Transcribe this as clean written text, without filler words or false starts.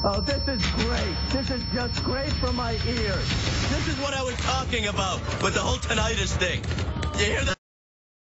Oh, this is great. This is just great for my ears. This is what I was talking about with the whole tinnitus thing. You hear that?